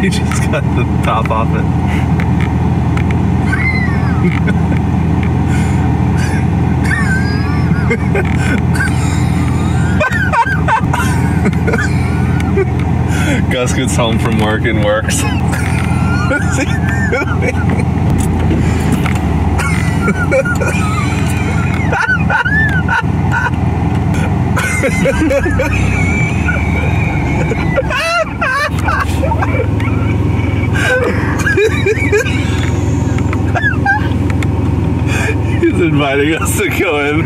He just got the top off it. Gus gets home from work and works. What's he doing? He's inviting us to go in.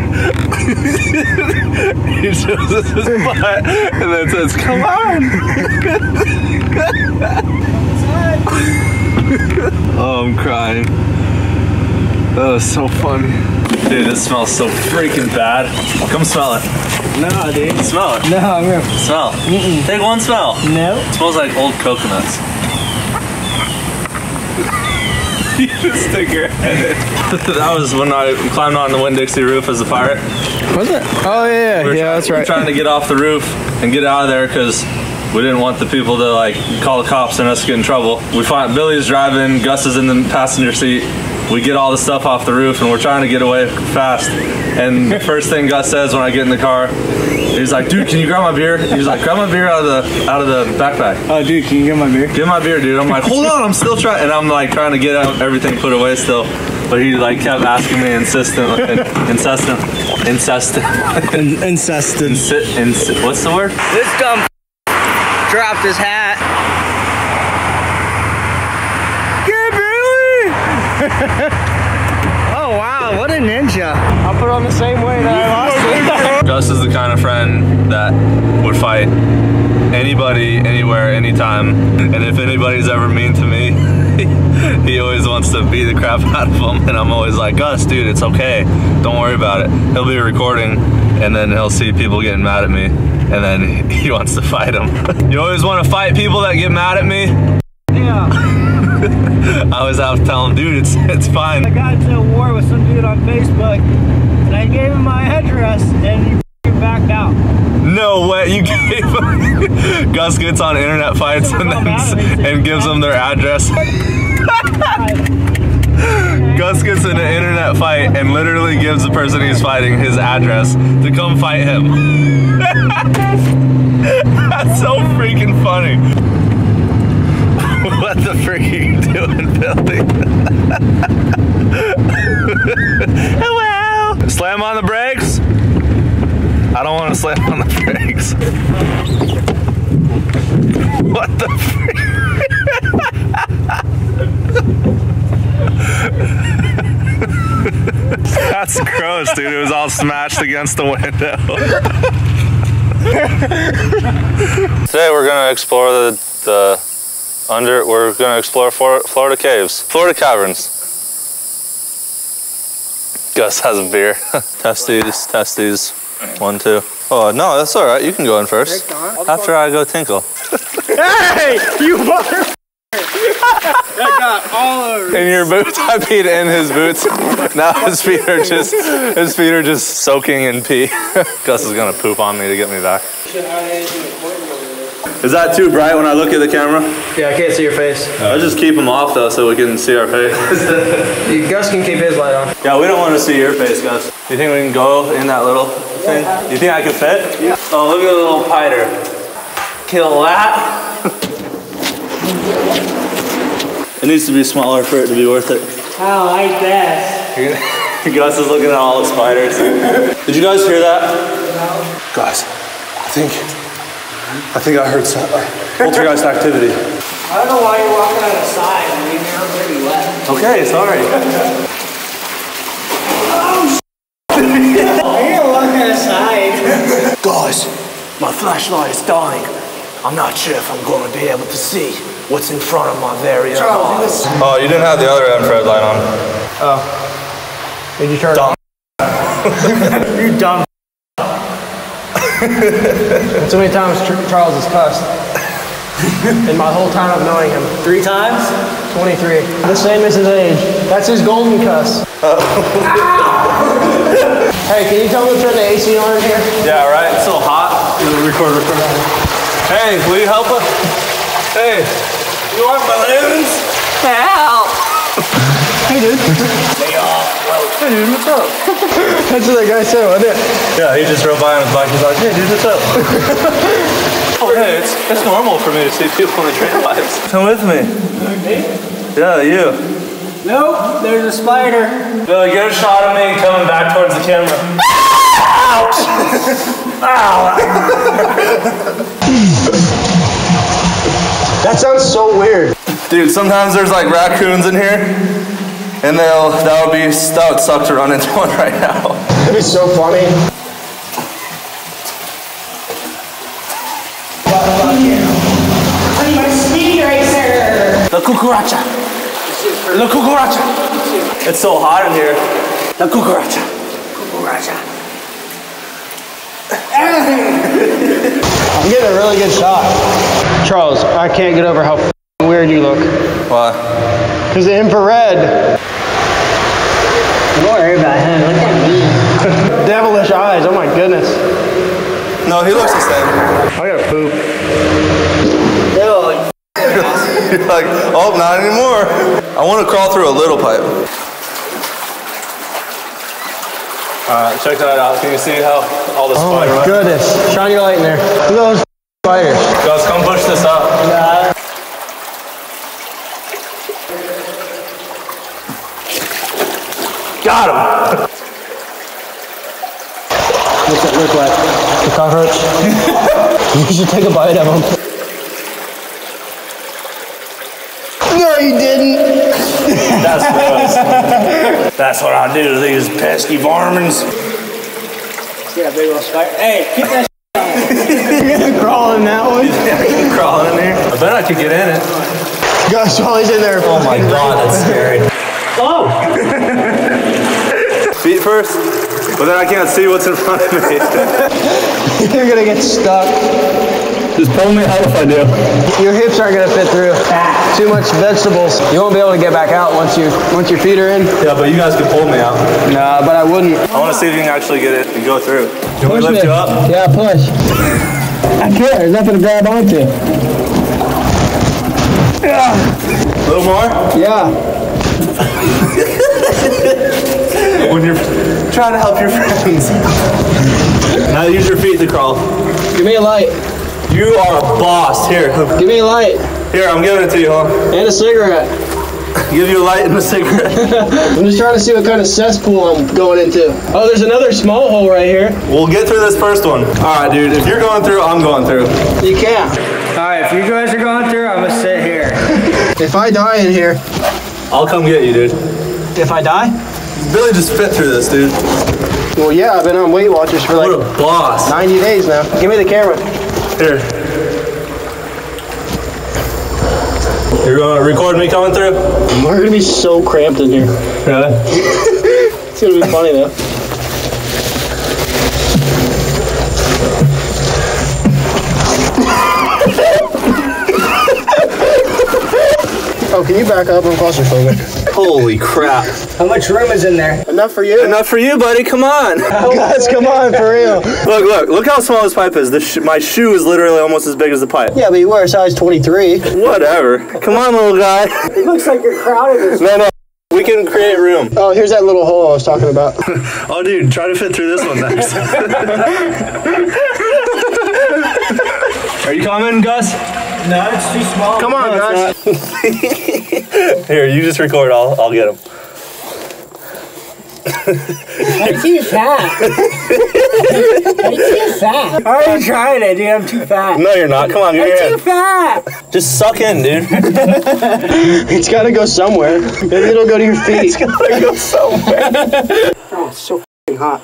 He shows us his butt and then says, "Come on." Oh, I'm crying. That was so funny. Dude, this smells so freaking bad. Come smell it. No, dude. Smell it. No, I'm gonna smell. Take one smell. No. It smells like old coconuts. You just stick your head in. That was when I climbed on the Winn-Dixie roof as a pirate. Was it? Oh yeah, yeah, that's right. We were trying to get off the roof and get out of there because we didn't want the people to like call the cops and us get in trouble. We find Billy's driving, Gus is in the passenger seat. We get all the stuff off the roof and we're trying to get away fast. And the first thing Gus says when I get in the car, he's like, "Dude, can you grab my beer?" He's like, "Grab my beer out of the backpack." Oh, dude, can you get my beer? Get my beer, dude. I'm like, "Hold on, I'm still trying," and I'm like trying to get everything put away still. But he like kept asking me incessant. What's the word? This dumb dropped his hat. Get Billy! Oh wow, what a ninja! I'll put on the same way that I lost it. Gus is the kind of friend that would fight anybody, anywhere, anytime. And if anybody's ever mean to me, he always wants to beat the crap out of them. And I'm always like, "Gus, dude, it's okay. Don't worry about it." He'll be recording and then he'll see people getting mad at me and then he wants to fight them. You always want to fight people that get mad at me? Yeah. I always have to tell him, "Dude, it's fine." I got into a war with some dude on Facebook and I gave him my address and he backed out. No way, you gave him. Gus gets on internet fights and gives them their address. Gus gets in an internet fight and literally gives the person he's fighting his address to come fight him. That's so freaking funny. What the frick are you doing, Billy? Hello! Slam on the brakes? I don't want to slam on the brakes. What the frick? That's gross, dude. It was all smashed against the window. Today we're gonna explore we're gonna explore Florida caves, Florida caverns. Gus has a beer. Testes. 1, 2. Oh no, that's all right. You can go in first. After I go tinkle. Hey, you mother! That got all over. In your boots? I peed in his boots. Now his feet are just soaking in pee. Gus is gonna poop on me to get me back. Is that too bright when I look at the camera? Yeah, I can't see your face. I'll just keep them off though so we can see our face. Gus can keep his light on. Yeah, we don't want to see your face, Gus. You think we can go in that little thing? You think I can fit? Yeah. Oh, look at the little piter. Kill that. It needs to be smaller for it to be worth it. I don't like that. Gus is looking at all the spiders. Did you guys hear that? No. Guys, I think I heard some poltergeist activity. I don't know why you're walking on the side. I mean, you're pretty wet. Okay, sorry. Oh, you're walking on the side. Guys, my flashlight is dying. I'm not sure if I'm going to be able to see what's in front of my very own eyes. Oh, you didn't have the other infrared light on. Oh. Did you turn it on? You dumb. So many times Charles has cussed. In my whole time of knowing him. 3 times? 23. The same as his age. That's his golden cuss. Hey, can you tell me to turn the AC on in here? Yeah, right? It's so hot. Record. Hey, will you help us? Hey. You want balloons? Help! Hey, dude. They are. Well, Hey, dude, what's up? That's what that guy said, wasn't it? Yeah, he just drove by on his bike. He's like, hey, dude, what's up? Oh, hey, it's normal for me to see people in the train pipes. Come with me. Yeah, you. Nope, there's a spider. Billy, get a shot of me coming back towards the camera. Ouch! That sounds so weird. Dude, sometimes there's like raccoons in here, and that would suck to run into one right now. That'd be so funny. I'm a speed racer. La cucaracha. La cucaracha. It's so hot in here. La cucaracha. Cucaracha. I'm getting a really good shot. Charles, I can't get over how weird you look. Why? Because the infrared. Don't worry about him. Look at me. Devilish eyes, oh my goodness. No, he looks the same. I gotta poop. You're like, oh, not anymore. I want to crawl through a little pipe. Alright, check that out. Can you see how all the Oh my spider goodness. Shine your light in there. Look at those spiders. Gus, come push this up. Nah. Got him. What's that look like? The cockroach? You should take a bite of them. No, you didn't. That's gross. That's what I do to these pesky varmints. See that big old spider? Hey, keep that You're gonna crawl in that one? Crawling in here. I bet I could get in it. Gosh, while he's in there. Oh my god, that's scary. Oh! Feet first, but then I can't see what's in front of me. You're gonna get stuck. Just pull me out if I do. Your hips aren't gonna fit through. Too much vegetables. You won't be able to get back out once your feet are in. Yeah, but you guys could pull me out. Nah, but I wouldn't. I want to see if you can actually get it and go through. You want me to lift you up? Yeah, push. I can't. There's nothing to grab onto. A little more? Yeah. When you're trying to help your friends. Now use your feet to crawl. Give me a light. You are a boss. Here. Give me a light. Here, I'm giving it to you, huh? And a cigarette. Give you a light and a cigarette. I'm just trying to see what kind of cesspool I'm going into. Oh, there's another small hole right here. We'll get through this first one. Alright, dude. If you're going through, I'm going through. You can't. Alright, if you guys are going through, I'm gonna sit here. If I die in here. I'll come get you, dude. If I die? Billy just fit through this, dude. Well, yeah, I've been on Weight Watchers for like What a boss. 90 days now. Give me the camera. Here. You're going to record me coming through? We're gonna be so cramped in here. Really? It's gonna be funny though. Oh, can you back up? I'm claustrophobic. Holy crap. How much room is in there? Enough for you? Enough for you, buddy. Come on. Guys, come on, for real. Look how small this pipe is. My shoe is literally almost as big as the pipe. Yeah, but you wear a size 23. Whatever. Come on, little guy. It looks like you're crowded. No. We can create room. Oh, here's that little hole I was talking about. Oh, dude, try to fit through this one next. Are you coming, Gus? No, it's too small. Come on, guys. Here, you just record. I'll get him. I'm too fat. I'm too fat. I already tried it, dude. I'm too fat. No, you're not. Come on, give me your I'm too hand. fat. Just suck in, dude. It's gotta go somewhere. Maybe it'll go to your feet. It's gotta go somewhere. Oh, it's so f***ing hot.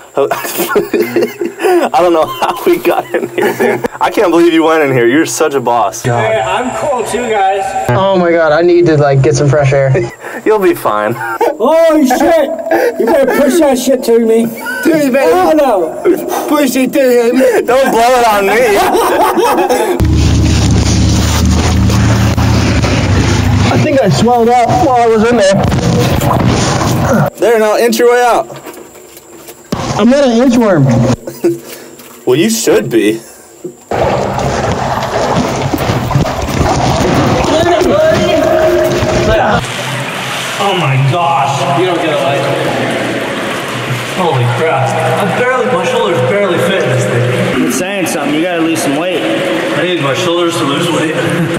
I don't know how we got in here, dude. I can't believe you went in here. You're such a boss. Hey, I'm cool too, guys. Oh my god, I need to like get some fresh air. You'll be fine. Holy shit! You better push that shit to me. Dude, baby. Oh no! Push it to him. Don't blow it on me. I think I swelled up while I was in there. There, now inch your way out. I'm not an inchworm. Well, you should be. Buddy. You don't get a light. Holy crap. My shoulders barely fit in this thing. I'm saying something. You gotta lose some weight. I need my shoulders to lose weight.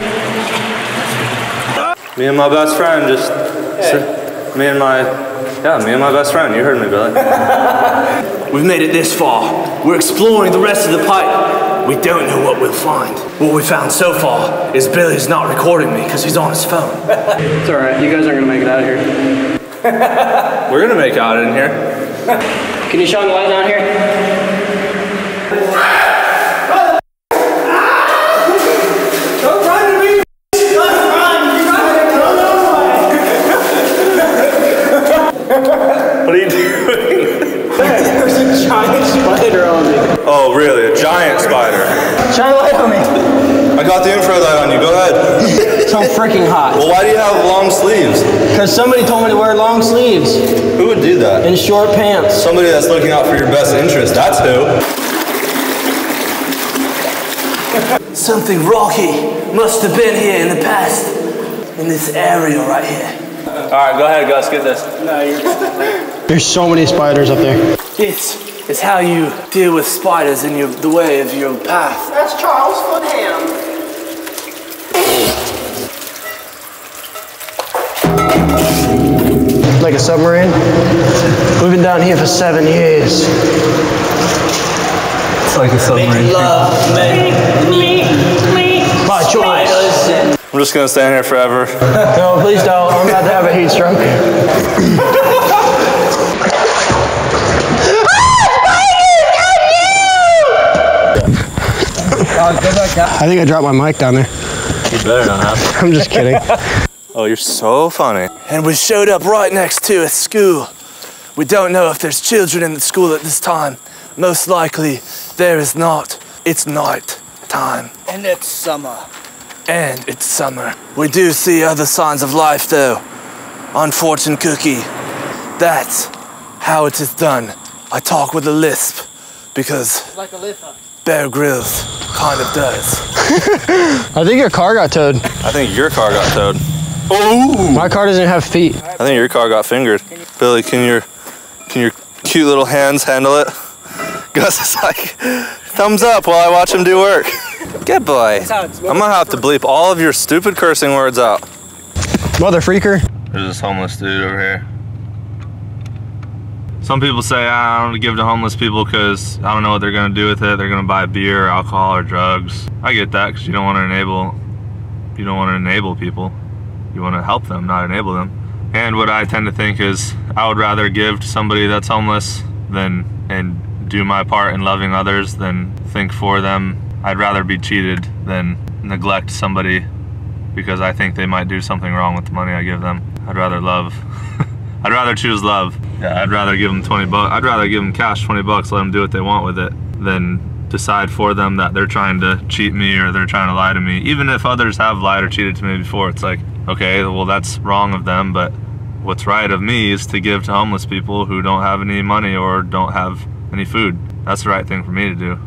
Me and my best friend just, me and my best friend. You heard me, Billy. We've made it this far. We're exploring the rest of the pipe. We don't know what we'll find. What we found so far is Billy's not recording me because he's on his phone. It's alright. You guys aren't gonna make it out of here. We're gonna make out in here. Can you shine the light down here? What are you doing? There's a giant spider on me. Oh, really? A giant spider. Shine a light on me. I got the infrared light on you. Go ahead. So freaking hot. Well, why do you have long sleeves? Because somebody told me to wear long sleeves Who would do that? and short pants. Somebody that's looking out for your best interest. That's who. Something rocky must have been here in the past. In this area right here. All right, go ahead, Gus. Get this. There's so many spiders up there. This is how you deal with spiders in the way of your path. That's Charles Foodham. Like a submarine? We've been down here for 7 years. It's like a submarine. By choice. I'm just gonna stand here forever. No, please don't. I'm about to have a heat stroke. I think I dropped my mic down there. You better not have. I'm just kidding. Oh, you're so funny. And we showed up right next to a school. We don't know if there's children in the school at this time. Most likely, there is not. It's night time. And it's summer. And it's summer. We do see other signs of life, though. Unfortunate Cookie. That's how it is done. I talk with a lisp because Like a liver. Bear Grylls kind of does. I think your car got towed. I think your car got towed. Oh! My car doesn't have feet. I think your car got fingered. Billy, can your cute little hands handle it? Gus is like, thumbs up while I watch him do work. Good boy. I'm gonna have to bleep all of your stupid cursing words out. Mother freaker. There's this homeless dude over here. Some people say I don't give to homeless people because I don't know what they're gonna do with it. They're gonna buy beer, or alcohol, or drugs. I get that because you don't want to enable people. You want to help them, not enable them. And what I tend to think is I would rather give to somebody that's homeless and do my part in loving others than think for them. I'd rather be cheated than neglect somebody because I think they might do something wrong with the money I give them. I'd rather love. I'd rather choose love. Yeah, I'd rather give them 20 bucks. I'd rather give them cash, 20 bucks, let them do what they want with it, than decide for them that they're trying to cheat me or they're trying to lie to me. Even if others have lied or cheated to me before, it's like, okay, well, that's wrong of them, but what's right of me is to give to homeless people who don't have any money or don't have any food. That's the right thing for me to do.